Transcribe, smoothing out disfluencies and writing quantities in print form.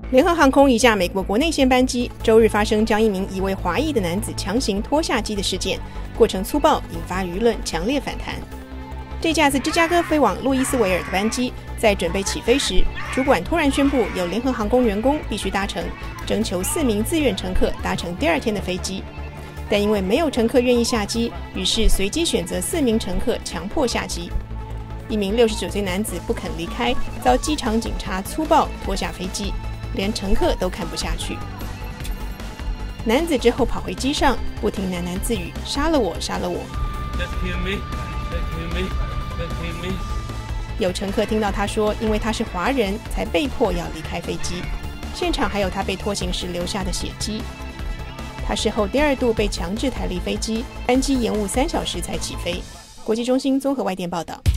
联合航空一架美国国内线班机周日发生将一名疑为华裔的男子强行拖下机的事件，过程粗暴，引发舆论强烈反弹。这架自芝加哥飞往路易斯维尔的班机在准备起飞时，主管突然宣布有联合航空员工必须搭乘，征求4名自愿乘客搭乘第2天的飞机。但因为没有乘客愿意下机，于是随机选择4名乘客强迫下机。一名69岁男子不肯离开，遭机场警察粗暴拖下飞机，连乘客都看不下去。男子之后跑回机上，不停喃喃自语：“杀了我，杀了我。”有乘客听到他说，因为他是华人，才被迫要离开飞机。现场还有他被拖行时留下的血迹。他事后第2度被强制抬离飞机，班机延误3小时才起飞。国际中心综合外电报道。